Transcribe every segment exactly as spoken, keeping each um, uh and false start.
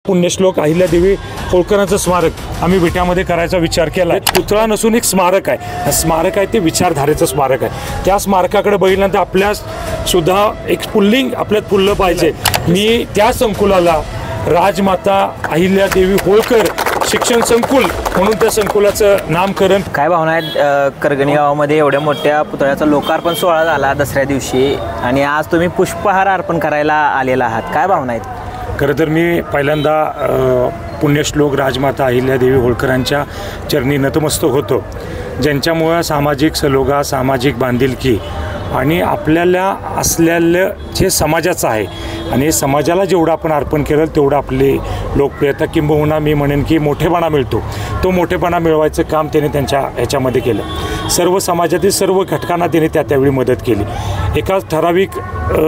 पुण्यश्लोक अहिल्यादेवी होळकरांचं स्मारक आम्ही विट्यामध्ये करायचा विचार केला आहे। पुतळा नसून एक स्मारक आहे, स्मारक आहे ते विचारधारेचं स्मारक आहे। त्या स्मारकाकडे बघितल्यानंतर आपल्या सुद्धा एक पुल्लिंग आपल्यात फुललं पाहिजे। मी त्या संकुलाला राजमाता अहिल्यादेवी होळकर शिक्षण संकुल म्हणून त्या संकुलाचं नामकरण। काय भावना आहेत करगणी गावामध्ये एवढ्या मोठ्या पुतळ्याचा लोकार्पण सोहळा झाला दसऱ्या दिवशी आणि आज तुम्ही पुष्पहार अर्पण करायला आलेला आहात, काय भावना आहेत? खरं तर मी पहिल्यांदा पुण्यश्लोक राजमाता अहिल्यादेवी होळकरांच्या चरणी नतमस्तक होतो, ज्यांच्यामुळं सामाजिक सलोखा, सामाजिक बांधिलकी आणि आपल्याला असलेलं जे समाजाचं आहे आणि समाजाला जेवढं आपण अर्पण केलं तेवढं आपली लोकप्रियता किंबहुना मी म्हणेन की मोठेपणा मिळतो, तो मोठेपणा मिळवायचं काम त्याने त्यांच्या ह्याच्यामध्ये केलं। सर्व समाजातील सर्व घटकांना त्याने त्या त्यावेळी मदत केली। एका ठराविक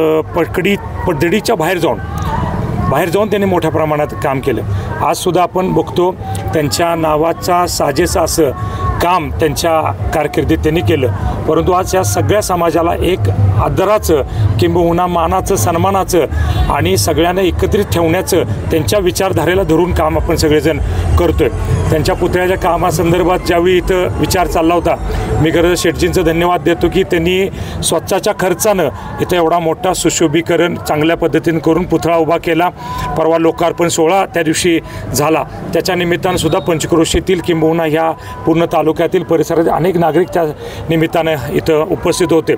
पकडी पद्धतीच्या बाहेर जाऊन बाहेर जाऊन त्यांनी मोठ्या प्रमाणात काम केलं। आजसुद्धा आपण बघतो त्यांच्या नावाचा साजेसा असं काम त्यांच्या कारकिर्दीत त्यांनी केलं, परंतु आज या सगळ्या समाजाला एक आदराचं किंबहुना मानाचं, सन्मानाचं आणि सगळ्यांना एकत्रित ठेवण्याचं त्यांच्या विचारधारेला धरून काम आपण सगळेजण करतो आहे। त्यांच्या पुतळ्याच्या कामासंदर्भात ज्यावेळी इथं विचार चालला होता, मी खरं शेटजींचं धन्यवाद देतो की त्यांनी स्वतःच्या खर्चानं इथं एवढा मोठा सुशोभीकरण चांगल्या पद्धतीने करून पुतळा उभा केला। परवा लोकार्पण सोहळा त्या दिवशी झाला, त्याच्या निमित्तानं सुद्धा पंचक्रोशीतील किंबहुना ह्या पूर्ण तालुक्यातील परिसरातील अनेक नागरिक त्या निमित्तानं इथं उपस्थित होते।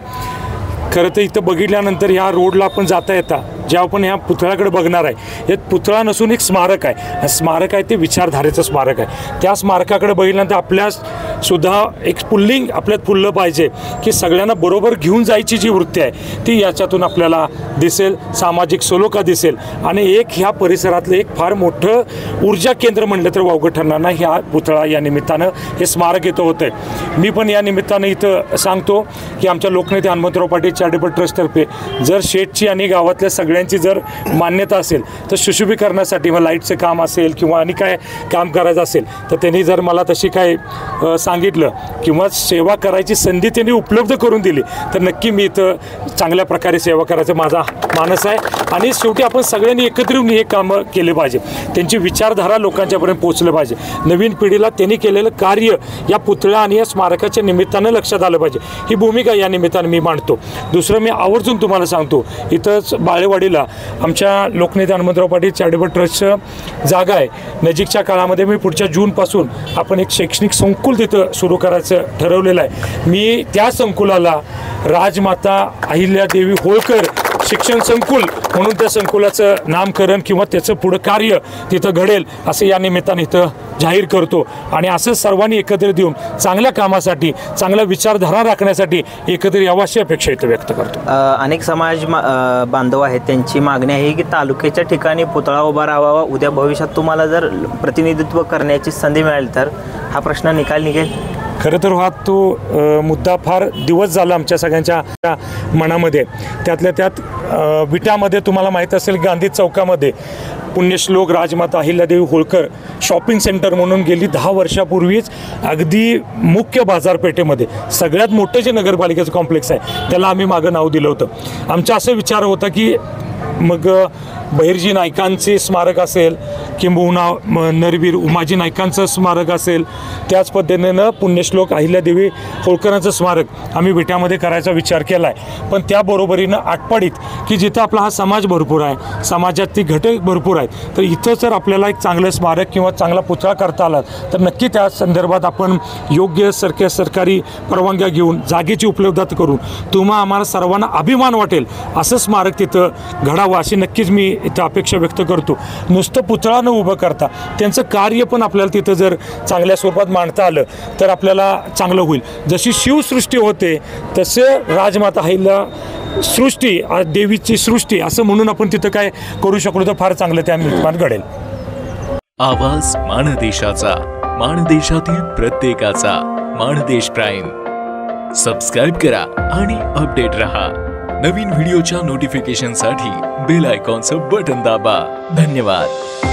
खरं तर इथं बघितल्यानंतर ह्या रोडला आपण जाता येता जेव्हा आपण ह्या पुतळ्याकडे बघणार आहे, हे पुतळा नसून एक स्मारक आहे, स्मारक आहे ते विचारधारेचं स्मारक आहे। त्या स्मारकाकडे बघितल्यानंतर आपल्या सुद्धा एक पुल्लिंग आपल्यात फुललं पाहिजे की सगळ्यांना बरोबर घेऊन जायची जी वृत्ती आहे ती याच्यातून आपल्याला दिसेल, सामाजिक सलोखा दिसेल आणि एक ह्या परिसरातलं एक फार मोठं ऊर्जा केंद्र म्हणलं तर वावगं ठरणार नाही। ह्या पुतळा या निमित्तानं हे स्मारक इथं होतं आहे। मी पण या निमित्तानं इथं सांगतो की आमच्या लोकनेते हनुमंतराव पाटील चॅरिटेबल ट्रस्टतर्फे जर शेटची आणि गावातल्या सगळ्यांची जर मान्यता असेल तर सुशोभीकरणासाठी मग लाईटचं काम असेल किंवा आणि काय काम करायचं असेल तर त्यांनी जर मला तशी काय सांगितलं किंवा सेवा करायची संधी त्यांनी उपलब्ध करून दिली तर नक्की मी इथं चांगल्या प्रकारे सेवा करायचं माझा मानस आहे। आणि शेवटी आपण सगळ्यांनी एकत्र येऊन हे कामं केले पाहिजे, त्यांची विचारधारा लोकांच्यापर्यंत पोहोचलं पाहिजे। नवीन पिढीला त्यांनी केलेलं कार्य या पुतळ्या आणि या स्मारकाच्या निमित्तानं लक्षात आलं पाहिजे, ही भूमिका या निमित्तानं मी मांडतो। दुसरं मी आवर्जून तुम्हाला सांगतो, इथंच बाळेवाडीला आमच्या लोकनेते हनुमंतराव पाटील चॅरिटेबल ट्रस्टचं जागा आहे। नजीकच्या काळामध्ये मी पुढच्या जूनपासून आपण एक शैक्षणिक संकुल तिथं सुरू करायचं ठरवलेलं आहे। मी त्या संकुलाला राजमाता अहिल्यादेवी होळकर शिक्षण संकुल म्हणून त्या संकुलाचं नामकरण किंवा त्याचं पुढं कार्य तिथं घडेल असं या निमित्तानं इथं जाहीर करतो। आणि असं सर्वांनी एकत्रित येऊन चांगल्या कामासाठी, चांगल्या विचारधारा राखण्यासाठी एकत्र यावं अशी अपेक्षा इथं व्यक्त करतो। अनेक समाज बांधव आहेत, त्यांची मागणी आहे की तालुक्याच्या ठिकाणी पुतळा उभा राहावा, उद्या भविष्यात तुम्हाला जर प्रतिनिधित्व करण्याची संधी मिळाली तर हा प्रश्न निकाल निघेल। खरं तर हा तो मुद्दा फार दिवस झाला आमच्या सगळ्यांच्या मनामध्ये। त्यातल्या त्यात विट्यामध्ये तुम्हाला माहीत असेल गांधी चौकामध्ये पुण्यश्लोक राजमाता अहिल्यादेवी होळकर शॉपिंग सेंटर म्हणून गेली दहा वर्षापूर्वीच अगदी मुख्य बाजारपेठेमध्ये सगळ्यात मोठं जे नगरपालिकेचं कॉम्प्लेक्स आहे त्याला आम्ही मागं नाव दिलं होतं। आमचा असं विचार होता की मग बहिर्जी नाईकांचे स्मारक असेल किंबहुना नरवीर उमाजी नाईकांचं स्मारक असेल, त्याच पद्धतीनं पुण्यश्लोक अहिल्यादेवी होळकरांचं स्मारक आम्ही विट्यामध्ये करायचा विचार केला आहे। पण त्याबरोबरीनं आटपाडीत की जिथं आपला हा समाज भरपूर आहे, समाजातील घटक भरपूर आहेत, तर इथं जर आपल्याला एक चांगलं स्मारक किंवा चांगला पुतळा करता आला तर नक्की त्या संदर्भात आपण योग्य सरकार सरकारी परवानग्या घेऊन जागेची उपलब्धता करून तुम्हा आम्हाला सर्वांना अभिमान वाटेल असं स्मारक तिथं घडावं अशी नक्कीच मी इथं अपेक्षा व्यक्त करतो। नुसतं पुतळा न उभं करता त्यांचं कार्य पण आपल्याला तिथं जर चांगल्या स्वरूपात मांडता आलं तर आपल्याला चांगलं होईल। जशी शिवसृष्टी होते तसे राजमाता अहिल्या सृष्टी, देवीची सृष्टी असं म्हणून आपण तिथं काय करू शकलो तर फार चांगलं त्या निर्माण घडेल। आवाज माणदेशाचा, माणदेशातील प्रत्येकाचा, माणदेश प्राईम। सबस्क्राईब करा आणि अपडेट रहा। नवीन व्हिडिओच्या नोटिफिकेशनसाठी बेल आयकॉनचं बटन दाबा। धन्यवाद।